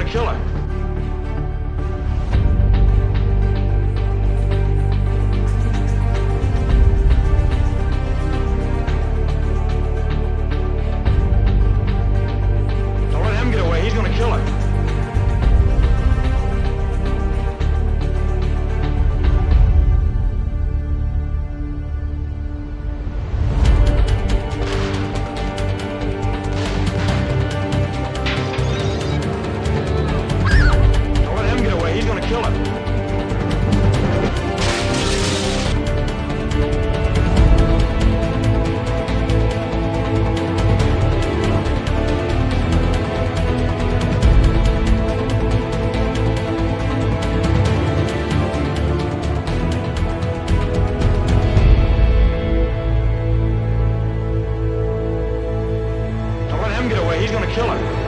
kill her. Don't let him get away. He's gonna kill her. He's gonna kill her. Don't let him get away. He's gonna kill her.